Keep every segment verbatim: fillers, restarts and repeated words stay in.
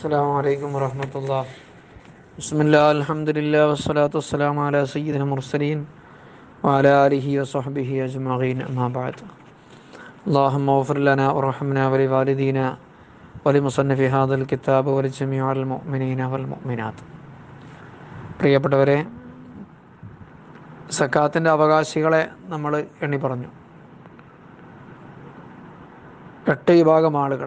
അസ്സലാമു അലൈക്കും വറഹ്മത്തുള്ളാഹി. ബിസ്മില്ലാഹി അൽഹംദുലില്ലാഹി വസ്സലാത്തു വസ്സലാമു അലാ സയ്യിദിൽ മുർസലീൻ വഅലാ ആലിഹി വസ്വഹ്ബിഹി അജ്മഈൻ. അമ്മാ ബഅദ്. അല്ലാഹുമ്മഗ്ഫിർ ലനാ വർഹംനാ വലിവാലിദീനാ വലിമുസന്നിഫി ഹാദൽ കിതാബ് വലിജമീഇൽ മുഅ്മിനീന വൽ മുഅ്മിനാത്ത്. പ്രിയപ്പെട്ടവരെ, സക്കാത്തിൻ്റെ അവകാശികളെ നമ്മൾ എണ്ണി പറഞ്ഞു. എട്ട് വിഭാഗം ആളുകൾ.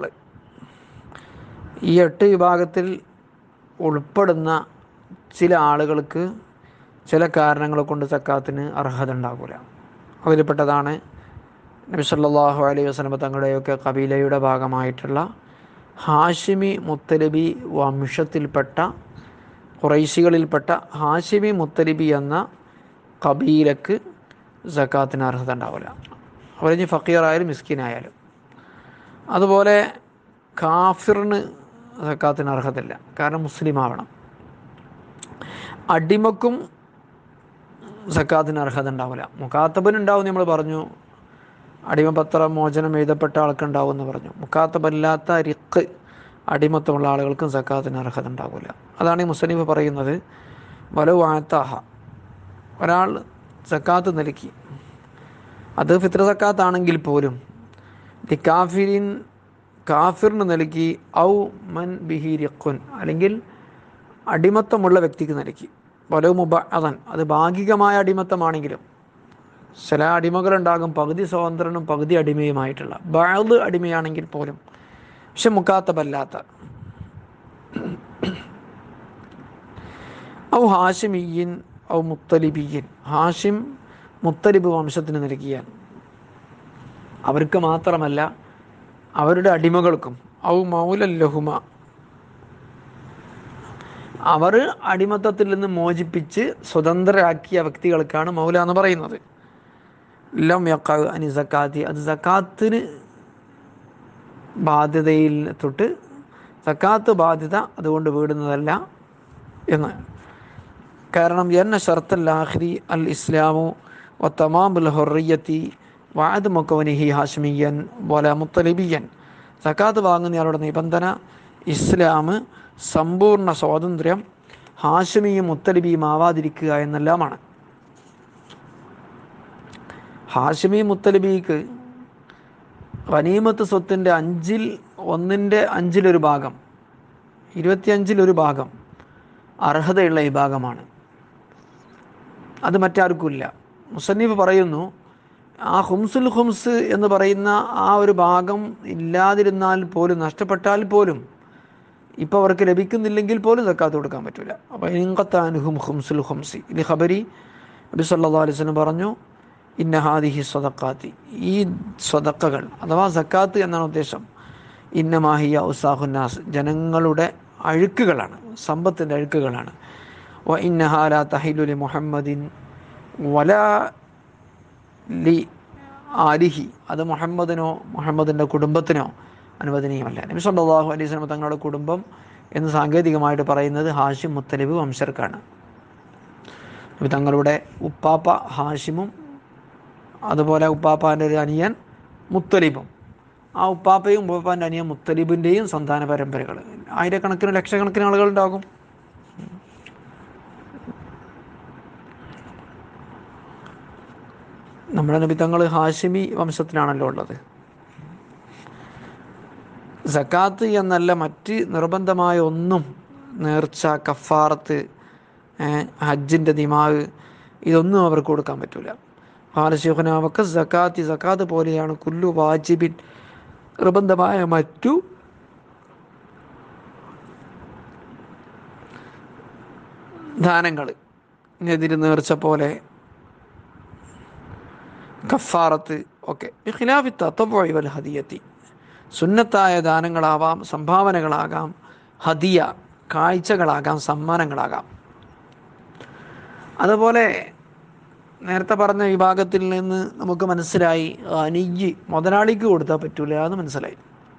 ഈ എട്ട് വിഭാഗത്തിൽ ഉൾപ്പെടുന്ന ചില ആളുകൾക്ക് ചില കാരണങ്ങൾ കൊണ്ട് സക്കാത്തിന് അർഹത ഉണ്ടാകില്ല. അതിൽപ്പെട്ടതാണ് നബി സല്ലല്ലാഹു അലൈഹി വസല്ലം തങ്ങളുടെയൊക്കെ കബീലയുടെ ഭാഗമായിട്ടുള്ള ഹാഷിമി മുത്തലിബി വംശത്തിൽപ്പെട്ട ഖുറൈശികളിൽപ്പെട്ട ഹാഷിമി മുത്തലിബി എന്ന കബീലക്ക് സക്കാത്തിന് അർഹത ഉണ്ടാവില്ല. അവരിഞ്ഞ് ഫക്കീറായാലും മിസ്കിനായാലും. അതുപോലെ കാഫിറിന് സക്കാത്തിന് അർഹതയില്ല, കാരണം മുസ്ലിം ആവണം. അടിമക്കും സക്കാത്തിന് അർഹത ഉണ്ടാവില്ല. മുക്കാത്തബനുണ്ടാവും, നമ്മൾ പറഞ്ഞു. അടിമപത്ര മോചനം എഴുതപ്പെട്ട ആൾക്കുണ്ടാവും എന്ന് പറഞ്ഞു. മുക്കാത്തബല്ലാത്ത റിഖ് അടിമത്തമുള്ള ആളുകൾക്കും സക്കാത്തിന് അർഹത ഉണ്ടാവില്ല. അതാണ് ഈ മുസ്ലിഫ് പറയുന്നത്. വലൗ ആത്താഹ, ഒരാൾ സക്കാത്ത് നൽകി, അത് ഫിത്ര സക്കാത്താണെങ്കിൽ പോലും ഈ കാഫിരിൻ കാഫിറിന് നൽകി, ഔ മൻ ബിഹി റിഖുൻ, അല്ലെങ്കിൽ അടിമത്തമുള്ള വ്യക്തിക്ക് നൽകി. വലൗ മുബഅദൻ, അത് ഭാഗികമായ അടിമത്തമാണെങ്കിലും. ചില അടിമകളുണ്ടാകും പകുതി സ്വതന്ത്രനും പകുതി അടിമയുമായിട്ടുള്ള, ബഅദ് അടിമയാണെങ്കിൽ പോലും, പക്ഷെ മുക്കാത്തബല്ലാത്ത. ഔ ഹാഷിമിയ്യിൻ ഔ മുത്തലിബിയ്യിൻ, ഹാഷിം മുത്തലിബ് വംശത്തിന് നൽകിയാൽ അവർക്ക് മാത്രമല്ല അവരുടെ അടിമകൾക്കും. ഔ മൗലല്ലഹുമ, അവർ അടിമത്തത്തിൽ നിന്ന് മോചിപ്പിച്ച് സ്വതന്ത്രരാക്കിയ വ്യക്തികൾക്കാണ് മൗല എന്ന് പറയുന്നത്. ലം യഖഅ അനി സക്കാത്തി, അത് സക്കാത്തിന് ബാധ്യതയിൽ തൊട്ട് സക്കാത്ത് ബാധ്യത അതുകൊണ്ട് വീടുന്നതല്ല എന്ന്. കാരണം എന്ന ഷർത്തൽ ആഖിരി അൽ ഇസ്ലാമു വ തമാമുൽ ഹുർരിയത്തി വഅദ് മുക്കവനിഹി ഹാഷിമിയൻ വല മുത്തലിബിയൻ. സക്കാത്ത് വാങ്ങുന്നയാളുടെ നിബന്ധന ഇസ്ലാം, സമ്പൂർണ്ണ സ്വാതന്ത്ര്യം, ഹാഷിമിയും മുത്തലിബിയും ആവാതിരിക്കുക എന്നെല്ലാമാണ്. ഹാഷിമി മുത്തലിബിക്ക് ഗനീമത്ത് സ്വത്തിൻ്റെ അഞ്ചിൽ ഒന്നിൻ്റെ അഞ്ചിലൊരു ഭാഗം, ഇരുപത്തിയഞ്ചിലൊരു ഭാഗം അർഹതയുള്ള വിഭാഗമാണ്. അത് മറ്റാർക്കുമില്ല. മുസന്നിഫ് പറയുന്നു, ആ ഹുംസുൽ ഹുംസ് എന്ന് പറയുന്ന ആ ഒരു ഭാഗം ഇല്ലാതിരുന്നാൽ പോലും, നഷ്ടപ്പെട്ടാൽ പോലും, ഇപ്പോൾ അവർക്ക് ലഭിക്കുന്നില്ലെങ്കിൽ പോലും സക്കാത്ത് കൊടുക്കാൻ പറ്റില്ല. അപ്പോൾ ഇൻഖത്താനുഹും ഹുംസുൽ ഹുംസി ഇത് ഖബരി നബി സല്ലല്ലാഹു അലൈഹി വസല്ലം പറഞ്ഞു, ഇന്ന ഹാദിഹി സ്വദഖാത്തി, ഈ സ്വദഖകൾ അഥവാ സക്കാത്ത് എന്നാണ് ഉദ്ദേശം. ഇന്നമാഹിയ ഉസാഹുന്നാസ്, ജനങ്ങളുടെ അഴുക്കുകളാണ്, സമ്പത്തിൻ്റെ അഴുക്കുകളാണ്. വ ഇന്നഹാ ലാ തഹില്ലു ലി മുഹമ്മദിൻ വലാ ലി ആലിഹി, അത് മുഹമ്മദിനോ മുഹമ്മദിൻ്റെ കുടുംബത്തിനോ അനുവദനീയമല്ല. നബി സല്ലല്ലാഹു അലൈഹി വസല്ലം തങ്ങളുടെ കുടുംബം എന്ന് സാങ്കേതികമായിട്ട് പറയുന്നത് ഹാഷിം മുത്തലിബ് വംശർക്കാണ്. നബി തങ്ങളുടെ ഉപ്പാപ്പ ഹാഷിമും അതുപോലെ ഉപ്പാപ്പാൻ്റെ ഒരു അനിയൻ മുത്തലിബും, ആ ഉപ്പാപ്പയും ഉപ്പാപ്പാൻ്റെ അനിയൻ മുത്തലിബിൻ്റെയും സന്താന പരമ്പരകൾ ആയിരക്കണക്കിന് ലക്ഷക്കണക്കിന് ആളുകളുണ്ടാകും. നമ്മുടെ നബി തങ്ങൾ ഹാഷിമി വംശത്തിലാണല്ലോ ഉള്ളത്. സക്കാത്ത് എന്നല്ല, മറ്റ് നിർബന്ധമായ ഒന്നും, നേർച്ച, കഫാറത്ത്, ഹജ്ജിൻ്റെ ദിമാവ്, ഇതൊന്നും അവർക്ക് കൊടുക്കാൻ പറ്റില്ല. ഹാലശിഖനാവക്ക സക്കാത്തി, സക്കാത്ത് പോലെയാണ് കുല്ലു വാജിബിൻ, നിർബന്ധമായ മറ്റു ദാനങ്ങൾ, എതിര് നേർച്ച പോലെ, കഫാറത്ത് ഒക്കെ. ബിഖിലാഫി തതവ്വുഇ വൽ ഹദിയത്തി, സുന്നത്തായ ദാനങ്ങളാവാം, സംഭാവനകളാകാം, ഹദിയ കാഴ്ചകളാകാം, സമ്മാനങ്ങളാകാം. അതുപോലെ നേരത്തെ പറഞ്ഞ വിഭാഗത്തിൽ നിന്ന് നമുക്ക് മനസ്സിലായി, അനിയ്യ് മുതലാളിക്ക് കൊടുത്താൽ പറ്റൂല എന്ന് മനസ്സിലായി.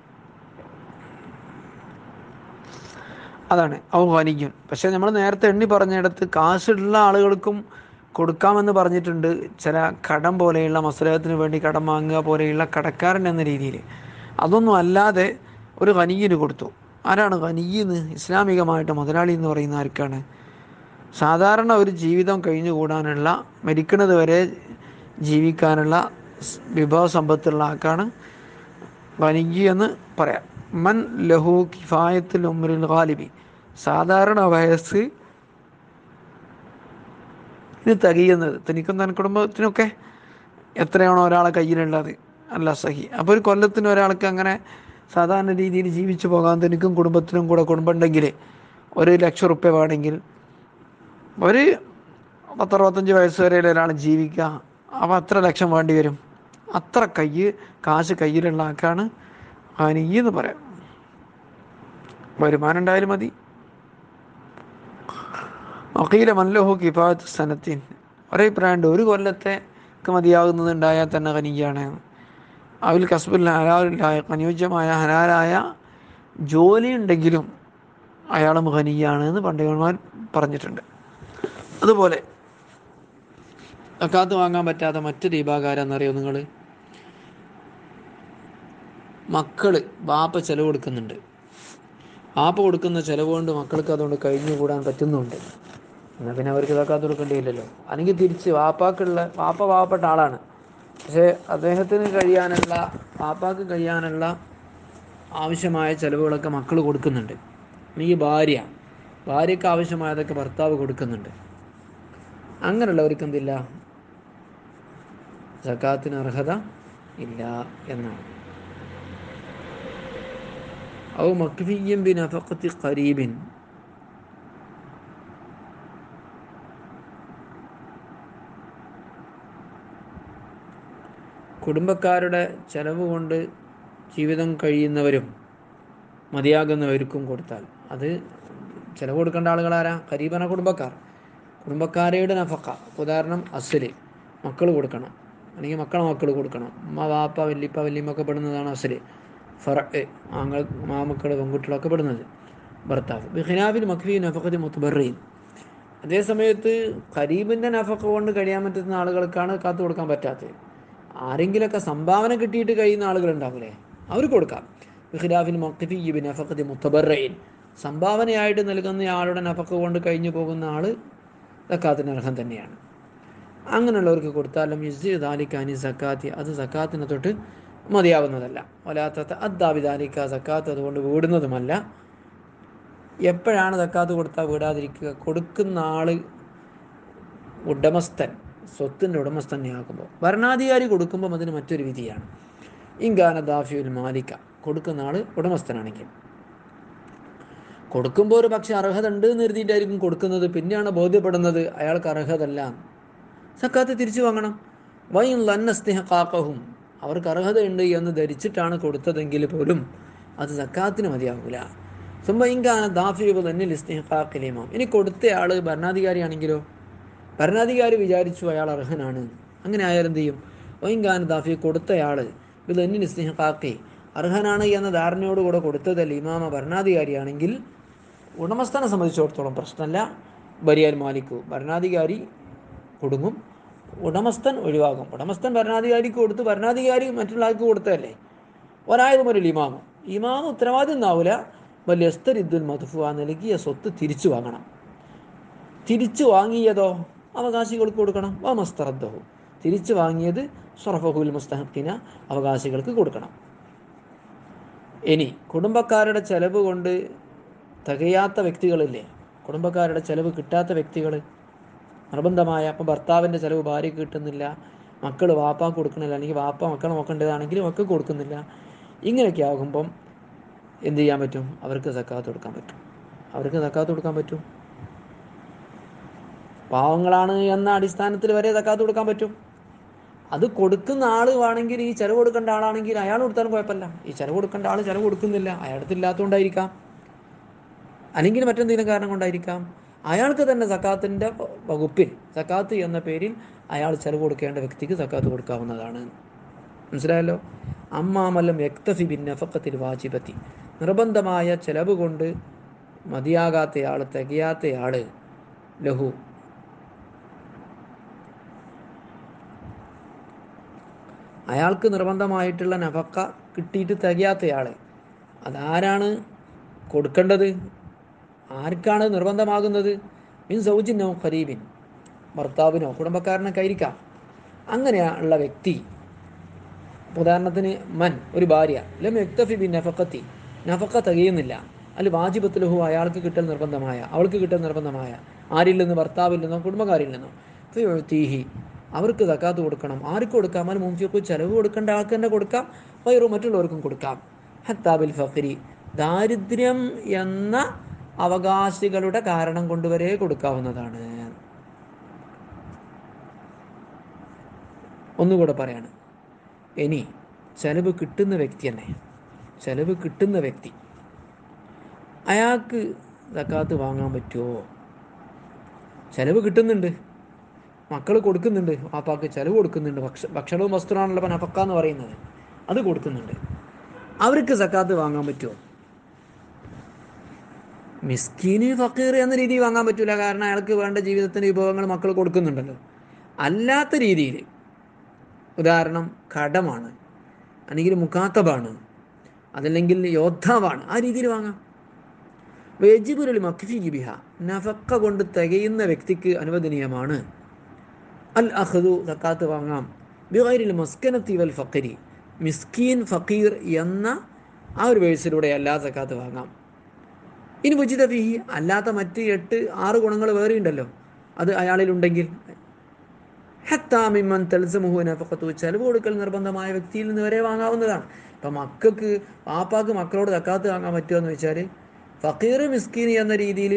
അതാണ് ഔ അനിയ്യുൻ. പക്ഷേ നമ്മൾ നേരത്തെ എണ്ണി പറഞ്ഞിടത്ത് കാശുള്ള ആളുകൾക്കും കൊടുക്കാമെന്ന് പറഞ്ഞിട്ടുണ്ട്. ചില കടം പോലെയുള്ള മസ്ലഹത്തിന് വേണ്ടി കടം വാങ്ങുക പോലെയുള്ള കടക്കാരൻ എന്ന രീതിയിൽ. അതൊന്നും അല്ലാതെ ഒരു ഖനിയിന് കൊടുത്തു, ആരാണ് ഖനിയെന്ന് ഇസ്ലാമികമായിട്ട് മുതലാളി എന്ന് പറയുന്ന ആർക്കാണ്? സാധാരണ ഒരു ജീവിതം കഴിഞ്ഞുകൂടാനുള്ള, മരിക്കുന്നത് വരെ ജീവിക്കാനുള്ള വിഭവ സമ്പത്തുള്ള ആൾക്കാണ് ഖനിയ്യ് എന്ന് പറയാം. മൻ ലഹു കിഫായത്തുൽ ഉംറിൽ ഗാലിബി, സാധാരണ വയസ്സ് ഇത് തികയുന്നത്, തനിക്കും തൻ കുടുംബത്തിനൊക്കെ എത്രയാണോ ഒരാളെ കയ്യിലുള്ളത് അല്ല സഹി. അപ്പോൾ ഒരു കൊല്ലത്തിന് ഒരാൾക്ക് അങ്ങനെ സാധാരണ രീതിയിൽ ജീവിച്ചു പോകാൻ തനിക്കും കുടുംബത്തിനും കൂടെ കുടുംബം ഉണ്ടെങ്കിൽ ഒരു ലക്ഷം റുപ്യ വേണമെങ്കിൽ ഒരു പത്തറുപത്തഞ്ച് വയസ്സ് വരെ ഒരാൾ ജീവിക്കുക. അപ്പോൾ അത്ര ലക്ഷം വേണ്ടി വരും. അത്ര കയ്യ് കാശ് കയ്യിലുള്ള ആൾക്കാണ് ഖനിയ്യ് എന്ന് പറയാം. വരുമാനം ഉണ്ടായാലും മതി. വഖീല മൻ ലഹു കിഫായത്തു സനത്തിൻ, ഒരഭിപ്രായമുണ്ട് ഒരു കൊല്ലത്തെ മതിയാകുന്നത് ഉണ്ടായാൽ തന്നെ ഖനിയ്യാണ്. അവൽ കസ്ബുൽ ഹലാലായ, അനുയോജ്യമായ ഹലാലായ ജോലി ഉണ്ടെങ്കിലും അയാളും ഖനിയ്യാണ് എന്ന് പണ്ഡിതന്മാർ പറഞ്ഞിട്ടുണ്ട്. അതുപോലെ സക്കാത്ത് വാങ്ങാൻ പറ്റാത്ത മറ്റൊരു വിഭാഗക്കാരെന്നറിയോ നിങ്ങൾ? മക്കള് ബാപ്പ ചിലവ് കൊടുക്കുന്നുണ്ട്, ബാപ്പ കൊടുക്കുന്ന ചിലവ് കൊണ്ട് മക്കൾക്ക് അതുകൊണ്ട് കഴിഞ്ഞുകൂടാൻ പറ്റുന്നുണ്ട്, എന്നാൽ പിന്നെ അവർക്ക് സക്കാത്ത് കൊടുക്കേണ്ടിയില്ലല്ലോ. അല്ലെങ്കിൽ തിരിച്ച് വാപ്പാക്കുള്ള, വാപ്പ പാവപ്പെട്ട ആളാണ്, പക്ഷേ അദ്ദേഹത്തിന് കഴിയാനുള്ള, വാപ്പാക്ക് കഴിയാനുള്ള ആവശ്യമായ ചിലവുകളൊക്കെ മക്കൾ കൊടുക്കുന്നുണ്ട്. ഈ ഭാര്യ, ഭാര്യയ്ക്ക് ആവശ്യമായതൊക്കെ ഭർത്താവ് കൊടുക്കുന്നുണ്ട്. അങ്ങനെയുള്ളവർക്ക് എന്തില്ല? സക്കാത്തിന് അർഹത ഇല്ല എന്നാണ്. ഔ മക്ഫിയ്യിൻ ബിനഫഖത്തി ഖരീബിൻ, കുടുംബക്കാരുടെ ചെലവ് കൊണ്ട് ജീവിതം കഴിയുന്നവരും മതിയാകുന്നവർക്കും കൊടുത്താൽ അത് ചിലവ് കൊടുക്കേണ്ട ആളുകളാരാ? ഖരീബന കുടുംബക്കാർ. കുടുംബക്കാരുടെ നഫക്ക, ഉദാഹരണം അസ്ല്, മക്കൾ കൊടുക്കണം, അല്ലെങ്കിൽ മക്കളെ മക്കൾ കൊടുക്കണം. ഉമ്മ വാപ്പ വല്ലിപ്പ വല്യമ്മൊക്കെ പെടുന്നതാണ് അസ്ല്. ഫറ, ആങ്ങൾ മാമക്കൾ പെൺകുട്ടികളൊക്കെ പെടുന്നത് ഭർത്താവ്. ബിഖിനാബിൽ മക്ഫി നഫക്കത്തി മുത്തബറീൻ, അതേ സമയത്ത് ഖരീബിൻ്റെ നഫക്ക കൊണ്ട് കഴിയാൻ പറ്റുന്ന ആളുകൾക്കാണ് കാത്തു കൊടുക്കാൻ പറ്റാത്തത്. ആരെങ്കിലുമൊക്കെ സംഭാവന കിട്ടിയിട്ട് കഴിയുന്ന ആളുകളുണ്ടാവില്ലേ, അവർക്ക് കൊടുക്കാം. ബിഖിലാഫിൽ മഖ്ഫി ബിനഫഖതി മുത്തബറഈൻ, സംഭാവനയായിട്ട് നൽകുന്ന ആളുടെ നഫക്ക കൊണ്ട് കഴിഞ്ഞു പോകുന്ന ആൾ സക്കാത്തിന് അർഹം തന്നെയാണ്. അങ്ങനെയുള്ളവർക്ക് കൊടുത്താലും യുസ്ജി ദാലിക്കാനി സക്കാത്തി, അത് സക്കാത്തിനെ തൊട്ട് മതിയാവുന്നതല്ല. വലാത്ത അദ്ദാബിദാലിക്ക, സക്കാത്ത് അതുകൊണ്ട് വീടുന്നതുമല്ല. എപ്പോഴാണ് സക്കാത്ത് കൊടുത്താൽ വീടാതിരിക്കുക? കൊടുക്കുന്ന ആൾ ഉടമസ്ഥൻ, സ്വത്തിൻ്റെ ഉടമസ്ഥനെയാക്കുമ്പോൾ. ഭരണാധികാരി കൊടുക്കുമ്പം അതിന് മറ്റൊരു വിധിയാണ്. ഇൻകാന ദാഫിയുൽ മാലിക്ക, കൊടുക്കുന്ന ആൾ ഉടമസ്ഥനാണെങ്കിൽ. കൊടുക്കുമ്പോൾ ഒരു പക്ഷെ അർഹത ഉണ്ട് എന്ന് കരുതിയിട്ടായിരിക്കും കൊടുക്കുന്നത്, പിന്നെയാണ് ബോധ്യപ്പെടുന്നത് അയാൾക്ക് അർഹതല്ല, സക്കാത്ത് തിരിച്ചു വാങ്ങണം. വൈൻ ലന്നസ്തിഹഖാഖഹും, അവർക്ക് അർഹതയുണ്ട് എന്ന് ധരിച്ചിട്ടാണ് കൊടുത്തതെങ്കിൽ പോലും അത് സക്കാത്തിന് മതിയാകൂല. സുമ്മ ഇൻകാന ദാഫിയു ലന്നിൽ ഇസ്തിഹഖാഖിൽ ഇമാം, ഇനി കൊടുത്തയാൾ ഭരണാധികാരിയാണെങ്കിലോ? ഭരണാധികാരി വിചാരിച്ചു അയാൾ അർഹനാണ്, അങ്ങനെ ആയാലും എന്ത് ചെയ്യും? വൈൻകാന ദാഫി, കൊടുത്തയാൾ ഇത് എന്നിൽ ഇസ്തിഹഖാഖി, അർഹനാണ് എന്ന ധാരണയോടുകൂടെ കൊടുത്തതല്ല ഇമാമ, ഭരണാധികാരിയാണെങ്കിൽ ഉടമസ്ഥനെ സംബന്ധിച്ചിടത്തോളം പ്രശ്നമല്ല. ബരിയാൽ മാലിക്കു, ഭരണാധികാരി കുടുങ്ങും, ഉടമസ്ഥൻ ഒഴിവാകും. ഉടമസ്ഥൻ ഭരണാധികാരിക്ക് കൊടുത്ത് ഭരണാധികാരി മറ്റുള്ള ആൾക്ക് കൊടുത്തതല്ലേ. ഒരായതും ഒരു ഇമാമ്, ഇമാമ് ഉത്തരവാദിത്വം എന്നാവില്ല. വലിയ എസ്തരിദ്ദുൽ മദ്ഫു, ആ നൽകിയ സ്വത്ത് തിരിച്ചു വാങ്ങണം. തിരിച്ചു വാങ്ങിയതോ അവകാശികൾക്ക് കൊടുക്കണം. വ മസ്തറദ്ദഹു, തിരിച്ചു വാങ്ങിയത് സ്വറഫഹുൽ മുസ്തഹഖിന, അവകാശികൾക്ക് കൊടുക്കണം. ഇനി കുടുംബക്കാരുടെ ചെലവ് കൊണ്ട് തികയാത്ത വ്യക്തികളില്ലേ, കുടുംബക്കാരുടെ ചെലവ് കിട്ടാത്ത വ്യക്തികൾ നിർബന്ധമായ, അപ്പം ഭർത്താവിൻ്റെ ചിലവ് ഭാര്യയ്ക്ക് കിട്ടുന്നില്ല, മക്കൾ വാപ്പാക്ക് കൊടുക്കണില്ല, അല്ലെങ്കിൽ വാപ്പ മക്കളെ നോക്കേണ്ടതാണെങ്കിൽ മക്കൾക്ക് കൊടുക്കുന്നില്ല, ഇങ്ങനെയൊക്കെ ആകുമ്പം എന്ത് ചെയ്യാൻ പറ്റും? അവർക്ക് സക്കാത്ത് കൊടുക്കാൻ പറ്റും. അവർക്ക് സക്കാത്ത് കൊടുക്കാൻ പറ്റും. പാവങ്ങളാണ് എന്ന അടിസ്ഥാനത്തിൽ വരെ സക്കാത്ത് കൊടുക്കാൻ പറ്റും. അത് കൊടുക്കുന്ന ആൾ വേണമെങ്കിൽ, ഈ ചിലവ് കൊടുക്കേണ്ട ആളാണെങ്കിൽ അയാൾ കൊടുത്താലും കുഴപ്പമില്ല. ഈ ചിലവ് കൊടുക്കേണ്ട ആൾ ചിലവ് കൊടുക്കുന്നില്ല, അയാൾക്ക് ഇല്ലാത്തതുകൊണ്ടായിരിക്കാം, അല്ലെങ്കിൽ മറ്റെന്തെങ്കിലും കാരണം കൊണ്ടായിരിക്കാം. അയാൾക്ക് തന്നെ സക്കാത്തിൻ്റെ വകുപ്പിൽ, സക്കാത്ത് എന്ന പേരിൽ അയാൾ ചെലവ് കൊടുക്കേണ്ട വ്യക്തിക്ക് സക്കാത്ത് കൊടുക്കാവുന്നതാണ്. മനസ്സിലായല്ലോ? അമ്മാമല്ലം യക്തഫി ബിൻ നഫഖത്തിൽ വാജിബത്തി, നിർബന്ധമായ ചെലവ് കൊണ്ട് മതിയാകാത്തയാൾ, തികയാത്തയാൾ, ലഹു, അയാൾക്ക് നിർബന്ധമായിട്ടുള്ള നഫക്ക കിട്ടിയിട്ട് തികയാത്തയാൾ, അതാരാണ്? കൊടുക്കേണ്ടത് ആർക്കാണ് നിർബന്ധമാകുന്നത്? മിൻ സൗജിനോ ഖരീബിൻ, ഭർത്താവിനോ കുടുംബക്കാരനൊക്കെ ആയിരിക്കാം. അങ്ങനെയുള്ള വ്യക്തി, ഉദാഹരണത്തിന് മൻ, ഒരു ഭാര്യ, ലം യക്തഫി ബി നഫഖത്തി, നഫഖ തികയുന്നില്ല, അൽ വാജിബത്ത് ലഹു, അയാൾക്ക് കിട്ടൽ നിർബന്ധമായ, അവൾക്ക് കിട്ടൽ നിർബന്ധമായ, ആരിൽ നിന്ന്? ഭർത്താവിൽ നിന്നോ കുടുംബക്കാരിൽ നിന്നോ. ഫയുഅ്തീഹി, അവർക്ക് സക്കാത്ത് കൊടുക്കണം. ആർക്ക് കൊടുക്കാം? അൽ മുൻഫിഖു, ചെലവ് കൊടുക്കേണ്ട ആൾക്ക് തന്നെ കൊടുക്കാം. വൈറു, മറ്റുള്ളവർക്കും കൊടുക്കാം. ഹത്താ ബിൽ ഫഖരി, ദാരിദ്ര്യം എന്ന അവകാശികളുടെ കാരണം കൊണ്ടുവരെ കൊടുക്കാവുന്നതാണ്. ഒന്നുകൂടെ പറയാണ്. ഇനി ചെലവ് കിട്ടുന്ന വ്യക്തി തന്നെ, ചെലവ് കിട്ടുന്ന വ്യക്തി, അയാൾക്ക് സക്കാത്ത് വാങ്ങാൻ പറ്റുമോ? ചെലവ് കിട്ടുന്നുണ്ട്, മക്കൾ കൊടുക്കുന്നുണ്ട്, വാപ്പാക്ക് ചെലവ് കൊടുക്കുന്നുണ്ട്, ഭക്ഷ ഭക്ഷണവും വസ്തുവാണല്ലോ ഇപ്പം നഫക്ക എന്ന് പറയുന്നത്, അത് കൊടുക്കുന്നുണ്ട്. അവർക്ക് സക്കാത്ത് വാങ്ങാൻ പറ്റുമോ? മിസ്കീന് ഫക്കീർ എന്ന രീതിയിൽ വാങ്ങാൻ പറ്റില്ല. കാരണം അയാൾക്ക് വേണ്ട ജീവിതത്തിൻ്റെ വിഭവങ്ങൾ മക്കൾ കൊടുക്കുന്നുണ്ടല്ലോ. അല്ലാത്ത രീതിയിൽ, ഉദാഹരണം കടമാണ്, അല്ലെങ്കിൽ മുക്കാത്തബാണ്, അതല്ലെങ്കിൽ യോദ്ധാവാണ്, ആ രീതിയിൽ വാങ്ങാം. വേജിബുൽ മക്ഫി ബിഹ, നഫക്ക കൊണ്ട് തികയുന്ന വ്യക്തിക്ക് അനുവദനീയമാണ് അൽ അഖ്ദു, സക്കാത്ത് വാങ്ങാം. ബിഗൈരിൽ മസ്കനത്തി വൽ ഫഖരി, മിസ്കീൻ ഫക്കീർ എന്ന ആ ഒരു വേഴ്സിലൂടെ എല്ലാ സക്കാത്ത് വാങ്ങാം. ഇനി വജിദ ഫിഹി, അല്ലാത്ത മറ്റ് എട്ട് ആറ് ഗുണങ്ങൾ വേറെ ഉണ്ടല്ലോ, അത് അയാളിലുണ്ടെങ്കിൽ, ഹത്താ മിമ്മൻ തൽസമുഹു നഫഖത്തു, ചെലവ് കൊടുക്കൽ നിർബന്ധമായ വ്യക്തിയിൽ നിന്ന് വരെ വാങ്ങാവുന്നതാണ്. ഇപ്പം മക്കൾക്ക്, വാപ്പാക്ക് മക്കളോട് സക്കാത്ത് വാങ്ങാൻ പറ്റുമോ എന്ന് വെച്ചാൽ, ഫക്കീർ മിസ്കീൻ എന്ന രീതിയിൽ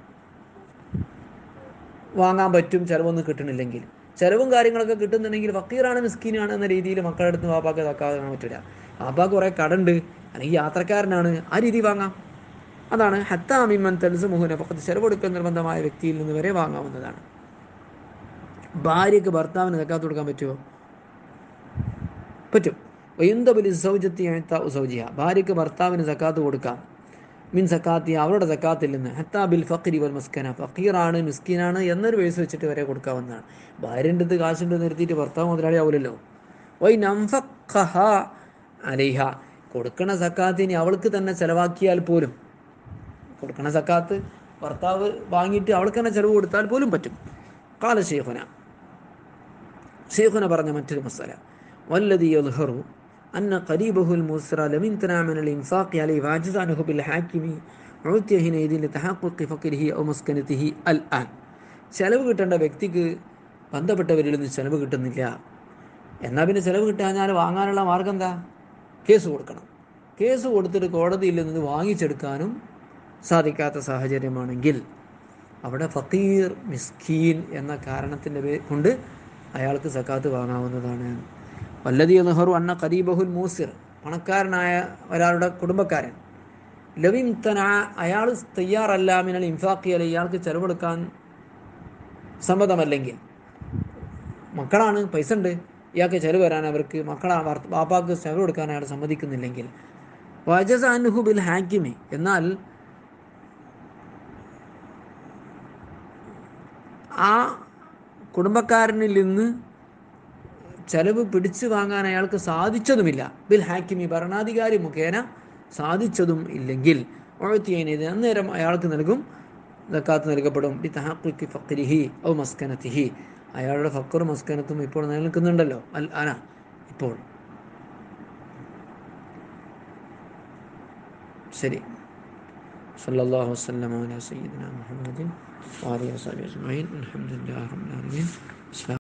വാങ്ങാൻ പറ്റും, ചിലവൊന്നും കിട്ടണില്ലെങ്കിൽ. ചിലവും കാര്യങ്ങളൊക്കെ കിട്ടുന്നുണ്ടെങ്കിൽ ഫക്കീറാണ് മിസ്കീനാണ് എന്ന രീതിയിൽ മക്കളുടെ അടുത്ത് വാപ്പാക്ക് സക്കാത്ത് വാങ്ങാൻ പറ്റില്ല. വാപ്പാക്ക് കുറേ കടണ്ട്, അല്ലെങ്കിൽ യാത്രക്കാരനാണ്, ആ രീതി വാങ്ങാം. അതാണ് ഹത്താ മിമ്മൻ തൽസമുഹു നഫഖത്ത്, ചെലവ് കൊടുക്കൽ നിർബന്ധമായ വ്യക്തിയിൽ നിന്ന് വരെ വാങ്ങാവുന്നതാണ്. ഭാര്യയ്ക്ക് ഭർത്താവിന് സക്കാത്ത് കൊടുക്കാൻ പറ്റുമോ? പറ്റും. വയുന്തബലി സൗജത്തി സൗജിയ, ഭാര്യയ്ക്ക് ഭർത്താവിന് സക്കാത്ത് കൊടുക്കാം. മിൻ സക്കാത്തി, അവരുടെ സക്കാത്തിൽ നിന്ന്. ഹത്താ ബിൽ ഫഖരി വൽ മസ്കന, ഫക്കീറാണ് മിസ്കീനാണ് എന്നൊരു വേഴ്സ് വെച്ചിട്ട് വരെ കൊടുക്കാവുന്നതാണ്. ഭാര്യൻ്റെ അടുത്ത് കാശുണ്ട് നിർത്തിയിട്ട് ഭർത്താവ് മുതലാളി ആവില്ലല്ലോ. വൈ നംഫഖഹ അലൈഹ, കൊടുക്കണ സക്കാത്തിനി അവൾക്ക് തന്നെ ചിലവാക്കിയാൽ പോലും, കൊടുക്കണ സക്കാത്ത് ഭർത്താവ് വാങ്ങിയിട്ട് അവൾക്ക് തന്നെ ചിലവ് കൊടുത്താൽ പോലും പറ്റും. ഖാല ശൈഖുന, ശൈഖുന പറഞ്ഞ മറ്റൊരു മസല, വല്ലദി യദ്ഹറു അന്ന ഖരീബഹുൽ മുസ്റ ലം യംതന മിൻ അൽ ഇൻഫാഖി അലൈഹി വഅജ്സ അൻഹു ബിൽ ഹാകിമി ഉഅ്തിയ ഹിനൈദിൻ ലിതഹഖഖി ഫഖരിഹി ഔ മസ്കനതിഹി അൽ ആൻ. ചെലവ് കിട്ടേണ്ട വ്യക്തിക്ക് ബന്ധപ്പെട്ടവരിൽ നിന്ന് ചെലവ് കിട്ടുന്നില്ല, എന്നാൽ പിന്നെ ചെലവ് കിട്ടാഞ്ഞാൽ വാങ്ങാനുള്ള മാർഗം എന്താ? കേസ് കൊടുക്കണം. കേസ് കൊടുത്തിട്ട് കോടതിയിൽ നിന്ന് വാങ്ങിച്ചെടുക്കാനും സാധിക്കാത്ത സാഹചര്യമാണെങ്കിൽ അവിടെ ഫക്കീർ മിസ്കീൻ എന്ന കാരണത്തിൻ്റെ കൊണ്ട് അയാൾക്ക് സക്കാത്ത് വാങ്ങാവുന്നതാണ്. വല്ലദി യദ്ഹറു അന്ന ഖരീബഹുൽ മൂസിർ, പണക്കാരനായ ഒരാളുടെ കുടുംബക്കാരൻ, ലവിംതന, അയാൾ തയ്യാറല്ല മിനൽ ഇൻഫാഖി അലൈഹി, ഇയാൾക്ക് ചെലവെടുക്കാൻ സമ്മതമല്ലെങ്കിൽ, മക്കളാണ്, പൈസ ഉണ്ട്, ഇയാൾക്ക് ചെലവ് വരാൻ, അവർക്ക് മക്കളാ വാപ്പാക്ക് ചെലവ് കൊടുക്കാൻ അയാൾ സമ്മതിക്കുന്നില്ലെങ്കിൽ, വഅജ്സ അൻഹു ബിൽ ഹാകിമി, എന്നാൽ ആ കുടുംബക്കാരനിൽ നിന്ന് ചെലവ് പിടിച്ചു വാങ്ങാൻ അയാൾക്ക് സാധിച്ചതുമില്ല, ബിൽ ഹാക്കിമി, ഭരണാധികാരി മുഖേന സാധിച്ചതും ഇല്ലെങ്കിൽ, ഉഅ്തിയൈനൈദി, അന്നേരം അയാൾക്ക് നൽകും, സക്കാത്ത് നൽകപ്പെടും. ബി തഹഖുഖി ഫഖ്രിഹി ഔ മസ്കനതിഹി, അയാളുടെ ഫഖറും മസ്കനത്തും ഇപ്പോൾ നിലനിൽക്കുന്നുണ്ടല്ലോ, അൽ അന, ഇപ്പോൾ. ശരി. സല്ലല്ലാഹു വസല്ലമ അലാ സയ്യിദിനാ മുഹമ്മദിൻ വഅലിഹി വസഹ്ബിഹി അജ്മഈൻ. അൽഹംദുലില്ലാഹി റബ്ബിൽ ആലമീൻ.